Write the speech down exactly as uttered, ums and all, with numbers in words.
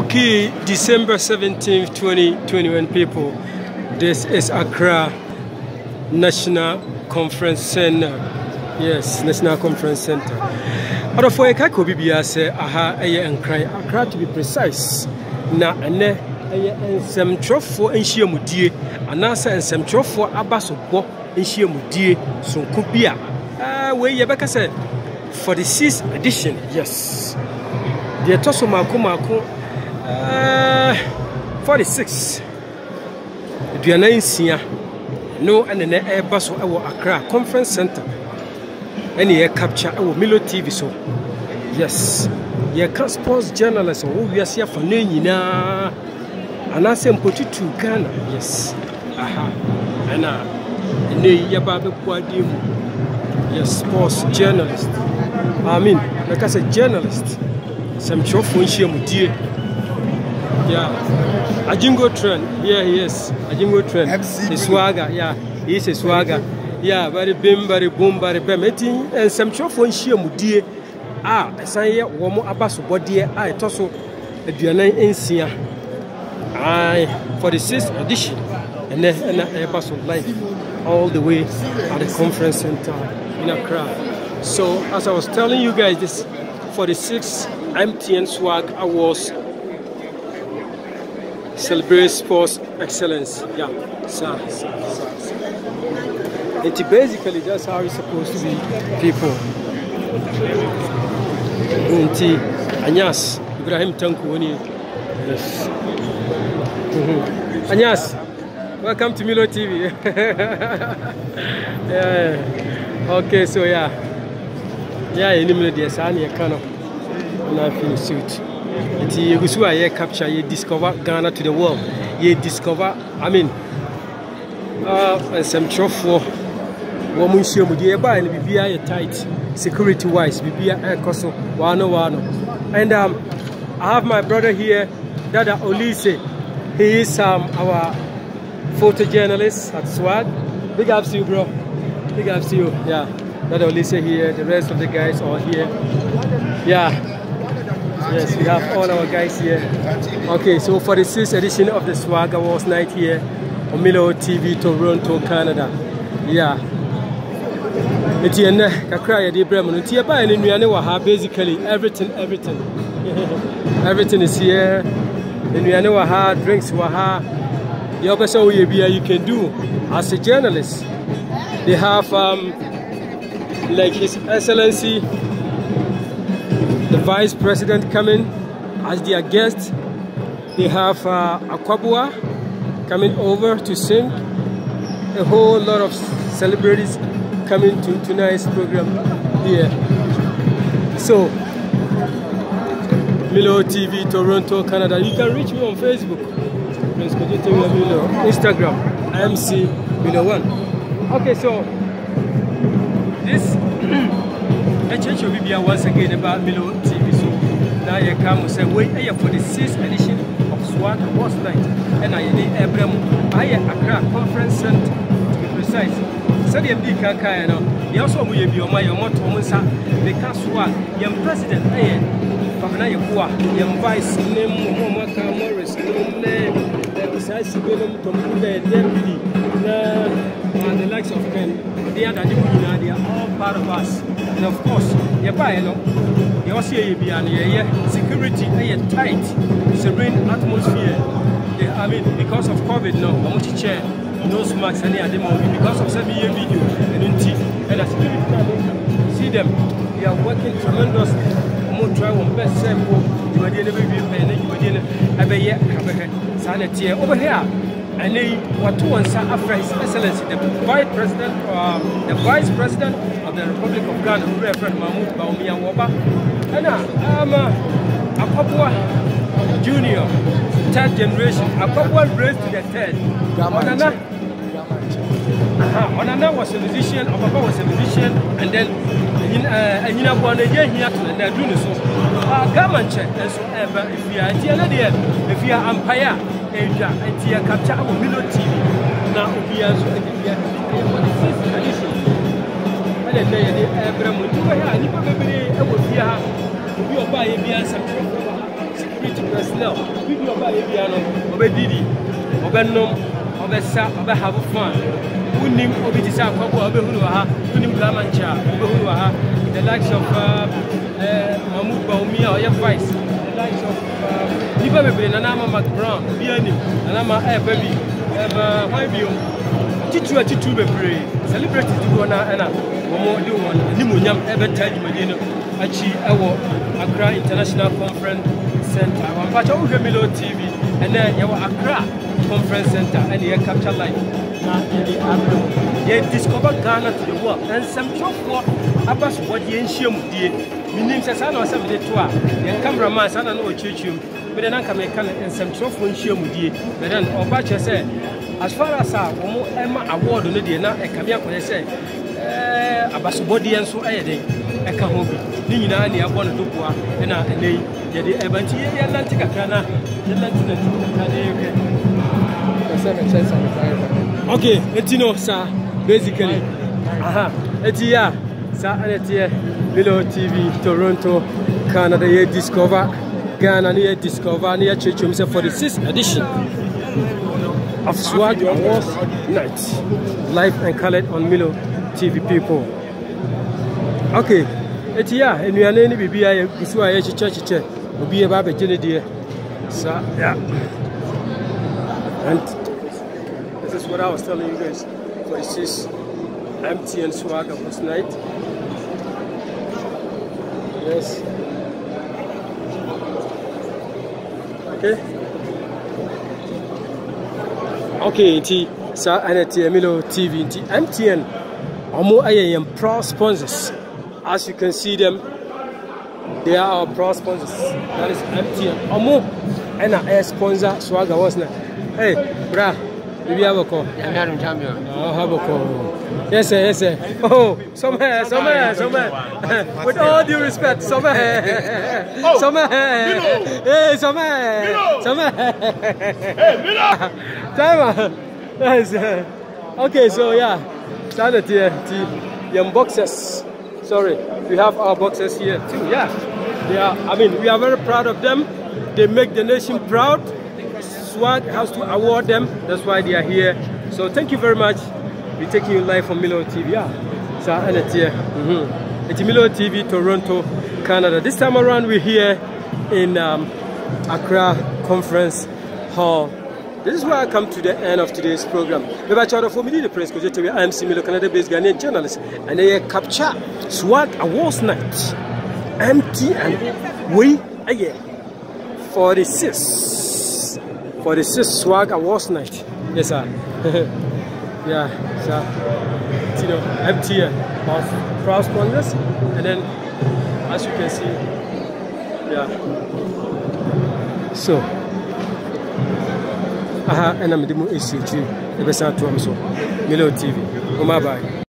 Okay, December seventeenth, twenty twenty-one, people. This is Accra National Conference Center. Yes, National Conference Center. Out of where I could be, I say, aha, aye, and cry. Accra to be precise. Na ene aye some trofo enhia mudie anasa ensem trofo abaso bo enhia mudie so kubia ah we ye beka say forty-sixth edition. Yes, the toso mako mako uh forty-six duanansia no ene na ebaso ewo Accra Conference Center ene ye capture ewo Milo T V. So yes, ye can sports journalists who we are here for no nyina anase mpotutu Ghana. Yes, aha ana ene ye ba be kwadi mu. Yes, sports journalist, I mean like I said, journalist some show for nhia mudie. Yeah, Ajingo Trend, yeah, yes, Ajingo Trend, the swagger, yeah, he's a swagger, yeah, very bim, very boom, very bam, and some show for nhia mudie. Ah, say womo abaso body I toso aduanan ensia. I forty-sixth edition and then and abaso live all the way at the conference center in Accra. So as I was telling you guys, this forty-sixth M T N Swag Awards celebrate sports excellence. Yeah, so, so, so, so. It's basically that's how it's supposed to be, people. Unti Anyas Ibrahim Tanku Oni. Yes. Mm-hmm. Anyas, welcome to Milo T V. Yeah. Okay, so yeah. Yeah, you know the Asani Kano. Na feel suit. It's you go ye capture, you discover Ghana to the world. You discover, I mean, uh and some trophy. Woman show me buy and be a tight security wise, be a coso one one. And um I have my brother here, Dada Olise. He is um our photojournalist at SWAG. Big ups to you, bro. Big ups to you. Yeah. Dada Olise here, the rest of the guys are here. Yeah. Yes, we have all our guys here. Okay, so for the sixth edition of the SWAG Awards night here on Milo T V, Toronto, Canada. Yeah. Etienne kakra ye de brem no tie ba ne nuane wa ha. Basically everything everything everything is here. The nuane wa ha, drinks wa ha. You also we be you can do as a journalist. They have um like His Excellency the Vice President coming as their guest. They have uh, Akwabua coming over to sing. A whole lot of celebrities coming to tonight's program here. So, Milo T V, Toronto, Canada. You can reach me on Facebook, Instagram, M C Milo one. Okay, so this H will be once again about Milo T V. So now you come and say, wait for the sixth edition of SWAG Awards night. And I need Abraham, I am Accra Conference Center to be precise. So the M D Kaka, you know, you also will be on my motto, the Kaswa, young president, eh, Famana Yakua, young vice, name Momaka Morris, name, besides the Benum, Tomuda, deputy, and the likes of Ken, they are they are all part of us. And of course, you buy, you know, you also be an security, a tight, serene atmosphere. I mean, because of COVID, no, I'm going to chair. Those marks and they because of some video and and as you see them, they are working tremendously. More try one best sample. You are never be paying. You are never have a year sanity over here. And they were two and after His Excellency, the Vice President, uh, the Vice President of the Republic of Ghana, Reverend Mahmoud Bawumia Waba, and I'm a Papua Junior, third generation. A Papua raised to the third. Onana, uh-huh. Onana was a musician, Papa was a musician, and then in uh, in a one year here and they're doing so. Uh, government check and so ever if you are if you are umpire, and you are capture our Milo T V. Now we are so the sixth edition. And then they are Abraham, you are here, you are here, you are here, you are here, celebrity personnel. Video about Ebiano, Obe Didi, Obe Nom, Obe Sa, Obe have fun. Unim Obi Tisa, Obe Hunuaha, Unim Glamancha, Obe Hunuaha, the likes of Mahmoud Baumia or your vice, the likes of Niba Bebe, Nanama McBrown, Bianim, Nanama Air Baby, Hybio, Titu Titu Bebre, celebrity to go now and one more do one, Nimunyam ever tell you Medina, Achi, Awo, Accra International Conference Center, one part of Milo T V, and then you Accra Conference Center, and you capture life. They discover Ghana to the world, and some job for Abbas what the ancient did. Meaning, Sassan or some of the tour, the cameraman, Sana no church, but then I can make and some job for ancient did. But then, Obacha said, as far as our Emma award on the dinner, I come here when say, Abbas body and so I day, I come home. Nina, I want to do what, and I lay the Evanti, Atlantic Cana, the Atlantic. Okay, it's no, sir, basically. Aha, it's here, sir, and it's here. Milo T V, Toronto, Canada, here discover, Ghana, here discover, near Church himself for the sixth edition of Swag Awards Night, live and colored on Milo T V, people. Okay, it's here, and we are going to be here, this way, church, church, will be about a journey, dear. So, yeah. And this is what I was telling you guys for the sixth M T N Swag Awards Night. Yes. Okay. Okay, T. Sir, and T Milo T V, T M T N. Omo I am proud sponsors. As you can see them, they are our proud sponsors. That is M T N. Omo and a sponsor Swag Awards Night. Hey, brah, we have a call. I'm champion. Oh, have a call. Yes, sir, yes, sir. Oh, somewhere, somewhere, somewhere. With all due respect, somewhere. Oh, somewhere. Hey, somewhere. Somewhere. Hey, Milo. Time. Yes. Okay, so yeah. Standard here. The young boxers. Sorry, we have our boxers here too. Yeah. They are, I mean, we are very proud of them. They make the nation proud. Swag has to award them. That's why they are here. So thank you very much. We're taking you live from Milo T V. Yeah. So, and it's here. Mm-hmm. It's Milo T V, Toronto, Canada. This time around, we're here in um, Accra Conference Hall. This is where I come to the end of today's program. We're chatting for me, the press, because I am Milo Canada-based Ghanaian journalist, and they capture Swag Awards Night. M T N. We are here for the sixth, for the sixth Swag Awards Night. Yes, sir. Yeah, so, you know, M T N, proud sponsors, and then, as you can see, yeah. So, aha, and I'm the more issue too. The best out to Milo T V. Oh, my bye.